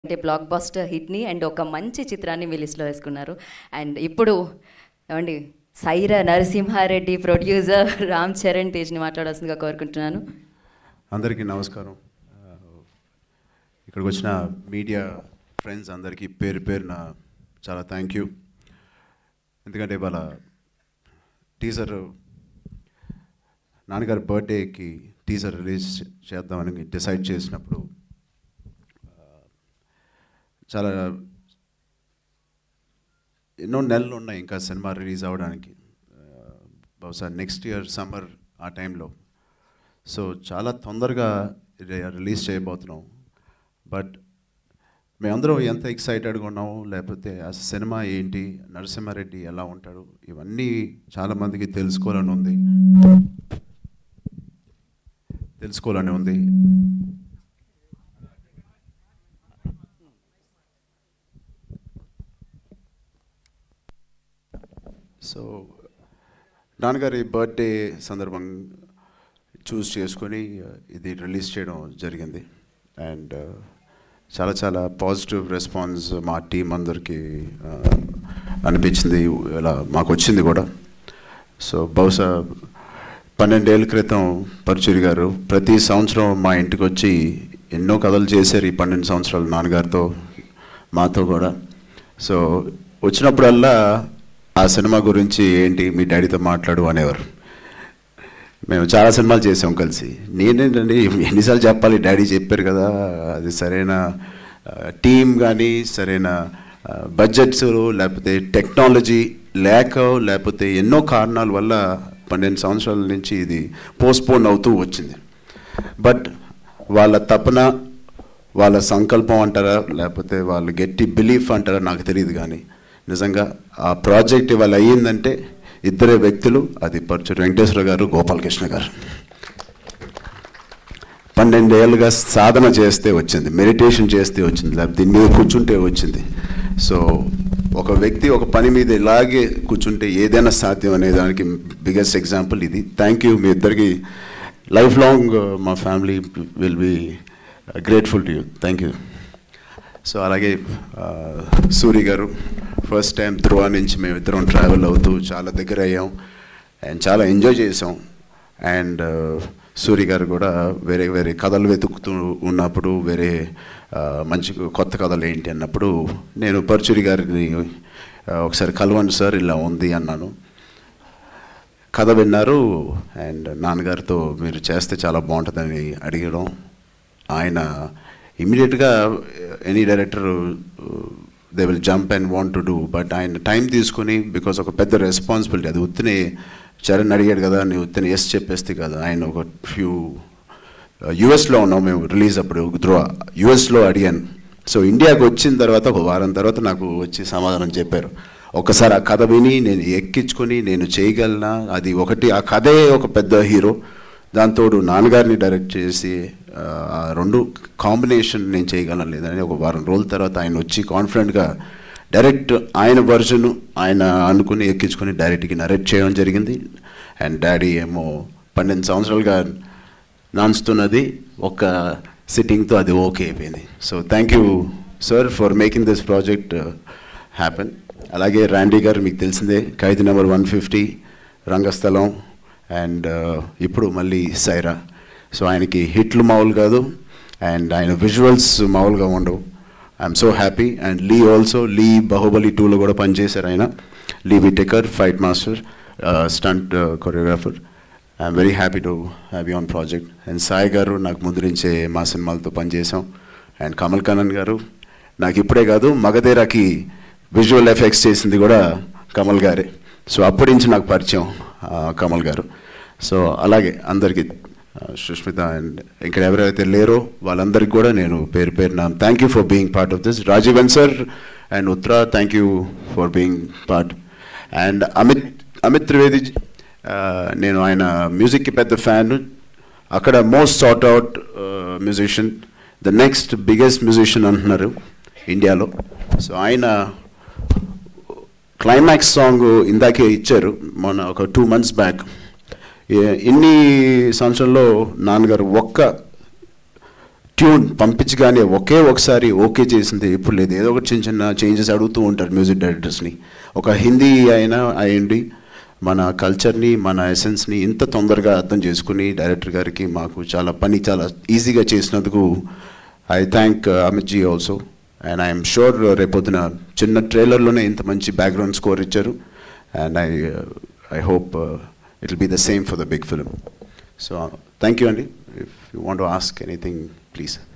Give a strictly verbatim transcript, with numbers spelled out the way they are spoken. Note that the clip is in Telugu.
అంటే బ్లాక్ బస్టర్ హిట్ని అండ్ ఒక మంచి చిత్రాన్ని మీ లిస్ట్లో వేసుకున్నారు. అండ్ ఇప్పుడు ఏమండి సైరా నరసింహారెడ్డి ప్రొడ్యూసర్ రామ్ చరణ్ తేజ్ని మాట్లాడాల్సిందిగా కోరుకుంటున్నాను. అందరికీ నమస్కారం. ఇక్కడికి వచ్చిన మీడియా ఫ్రెండ్స్ అందరికీ పేరు పేరున చాలా థ్యాంక్ యూ. ఎందుకంటే ఇవాళ టీజర్ నాన్నగారి బర్త్డేకి టీజర్ రిలీజ్ చేద్దామని డిసైడ్ చేసినప్పుడు చాలా ఎన్నో నెలలు ఉన్నాయి ఇంకా సినిమా రిలీజ్ అవ్వడానికి, బహుశా నెక్స్ట్ ఇయర్ సమ్మర్ ఆ టైంలో. సో చాలా తొందరగా రిలీజ్ చేయబోతున్నాం. బట్ మేమందరం ఎంత ఎక్సైటెడ్గా ఉన్నాము, లేకపోతే ఆ సినిమా ఏంటి, నరసింహారెడ్డి ఎలా ఉంటాడు, ఇవన్నీ చాలామందికి తెలుసుకోవాలని ఉంది తెలుసుకోవాలని ఉంది సో నాన్నగారి బర్త్డే సందర్భంగా చూస్ చేసుకొని ఇది రిలీజ్ చేయడం జరిగింది. అండ్ చాలా చాలా పాజిటివ్ రెస్పాన్స్ మా టీం అందరికీ అనిపించింది, ఇలా మాకు వచ్చింది కూడా. సో బహుశా పన్నెండేళ్ళ క్రితం పరుచూరి గారు ప్రతి సంవత్సరం మా ఇంటికి వచ్చి ఎన్నో కథలు చేశారు ఈ పన్నెండు సంవత్సరాలు నాన్నగారితో, మాతో కూడా. సో వచ్చినప్పుడల్లా ఆ సినిమా గురించి ఏంటి మీ డాడీతో మాట్లాడు అనేవారు. మేము చాలా సినిమాలు చేసాం కలిసి. నేనేంటండి ఎన్నిసార్లు చెప్పాలి, డాడీ చెప్పారు కదా, అది సరైన టీం కానీ సరైన బడ్జెట్స్ లేకపోతే టెక్నాలజీ లేక లేకపోతే ఎన్నో కారణాల వల్ల పన్నెండు సంవత్సరాల నుంచి ఇది పోస్ట్పోన్ అవుతూ వచ్చింది. బట్ వాళ్ళ తపన, వాళ్ళ సంకల్పం అంటారా లేకపోతే వాళ్ళ గట్టి బిలీఫ్ అంటారా నాకు తెలియదు, కానీ నిజంగా ఆ ప్రాజెక్ట్ ఇవాళ అయ్యిందంటే ఇద్దరే వ్యక్తులు, అది పరుచూరి వెంకటేశ్వర గారు, గోపాలకృష్ణ గారు. పన్నెండేళ్ళుగా సాధన చేస్తే వచ్చింది, మెడిటేషన్ చేస్తే వచ్చింది, లేకపోతే దీని మీద కూర్చుంటే వచ్చింది. సో ఒక వ్యక్తి ఒక పని మీద ఇలాగే కూర్చుంటే ఏదైనా సాధ్యం అనే దానికి బిగ్గెస్ట్ ఎగ్జాంపుల్ ఇది. థ్యాంక్ యూ మీ ఇద్దరికి. లైఫ్ లాంగ్ మా family will be grateful to you. Thank you. So అలాగే సూరి గారు, ఫస్ట్ టైం ధ్రువ నుంచి మేమిద్దరం ట్రావెల్ అవుతూ చాలా దగ్గర అయ్యాం అండ్ చాలా ఎంజాయ్ చేసాం. అండ్ సూరి గారు కూడా వేరే వేరే కథలు వెతుకుతూ ఉన్నప్పుడు వేరే మంచి కొత్త కథలు ఏంటి అన్నప్పుడు నేను పరుచూరి గారిని ఒకసారి కలవండి సార్ ఇలా ఉంది అన్నాను. కథ విన్నారు అండ్ నాన్నగారితో మీరు చేస్తే చాలా బాగుంటుందని అడిగడం, ఆయన ఇమీడియట్గా any director they will jump and want to do, but ఆయన టైం తీసుకుని, బికాస్ ఒక పెద్ద రెస్పాన్సిబిలిటీ, అది ఉత్తిని చరణ్ అడిగాడు కదా నేను ఉత్తిని ఎస్ చెప్పేస్తే కదా. ఆయన ఒక ఫ్యూ యుఎస్లో ఉన్నాం మేము రిలీజ్ అప్పుడు, ధ్రువ యుఎస్లో అడిగాను. సో ఇండియాకి వచ్చిన తర్వాత ఒక వారం తర్వాత నాకు వచ్చి సమాధానం చెప్పారు. ఒకసారి ఆ కథ విని నేను ఎక్కించుకొని నేను చేయగలనా, అది ఒకటి ఆ కథే ఒక పెద్ద హీరో, దాంతో నాన్నగారిని డైరెక్ట్ చేసి ఆ రెండు కాంబినేషన్ నేను చేయగలను లేదని ఒక వారం రోజుల తర్వాత ఆయన వచ్చి కాన్ఫిడెంట్గా డైరెక్ట్ ఆయన వర్జను ఆయన అనుకుని ఎక్కించుకొని డైరెక్ట్గా నరేట్ చేయడం జరిగింది. అండ్ డాడీ ఏమో పన్నెండు సంవత్సరాలుగా నాన్స్తున్నది ఒక సిట్టింగ్తో అది ఓకే అయిపోయింది. So thank you sir for making this project happen. అలాగే ర్యాండీ గారు మీకు తెలిసిందే, Khaidi number one fifty, Rangasthalam and ఇప్పుడు మళ్ళీ సైరా. సో ఆయనకి హిట్లు మామూలు కాదు అండ్ ఆయన విజువల్స్ మామూలుగా ఉండవు. I'm so happy. And Lee also, Lee Baahubali టూలో కూడా పనిచేశారు ఆయన. Lee Whittaker, fight master, stunt choreographer. I'm very happy to have you on project. And Sai గారు నాకు ముందు నుంచే మా సినిమాలతో పనిచేసాం. అండ్ కమల్ కన్నన్ గారు నాకు ఇప్పుడే కాదు మగధీరాకి విజువల్ ఎఫెక్ట్స్ చేసింది కూడా కమల్ గారే. సో అప్పటి నుంచి నాకు పరిచయం కమల్ గారు. సో అలాగే అందరికీ సుష్మిత అండ్ ఇక్కడ ఎవరైతే లేరో వాళ్ళందరికీ కూడా నేను పేరు పేరున thank you for being part of this. Rajeevan sir and Uttara thank you for being part. And Amit Amit Trivedi, నేను ఆయన మ్యూజిక్కి పెద్ద ఫ్యాన్. అక్కడ most sought out musician, the next biggest musician అంటున్నారు ఇండియాలో. సో ఆయన క్లైమాక్స్ సాంగ్ ఇందాకే ఇచ్చారు మొన్న ఒక టూ మంత్స్ బ్యాక్. ఇన్ని సంవత్సరంలో నాన్నగారు ఒక్క ట్యూన్ పంపించగానే ఒకే ఒకసారి ఓకే చేసింది ఎప్పుడు లేదు. ఏదో ఒకటి చిన్న చిన్న చేంజెస్ అడుగుతూ ఉంటారు మ్యూజిక్ డైరెక్టర్స్ని. ఒక హిందీ అయినా అయ్యండి మన కల్చర్ని మన ఎసెన్స్ని ఇంత తొందరగా అర్థం చేసుకుని డైరెక్టర్ గారికి మాకు చాలా పని చాలా ఈజీగా చేసినందుకు I thank Amit ji also. And I'm sure రేపొద్దున చిన్న ట్రైలర్లోనే ఇంత మంచి బ్యాక్గ్రౌండ్ స్కోర్ ఇచ్చారు. And I I hope it will be the same for the big film. So thank you అండి. If you want to ask anything please.